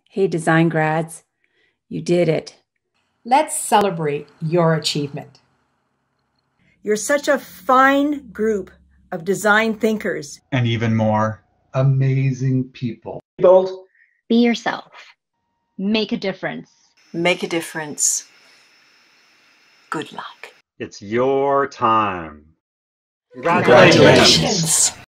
Hey, design grads, you did it. Let's celebrate your achievement. You're such a fine group of design thinkers. And even more, amazing people. Be bold. Be yourself. Make a difference. Make a difference. Good luck. It's your time. Congratulations.